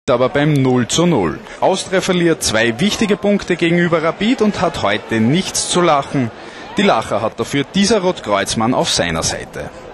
Aber beim 0:0. Austria verliert 2 wichtige Punkte gegenüber Rapid und hat heute nichts zu lachen. Die Lacher hat dafür dieser Rotkreuzmann auf seiner Seite.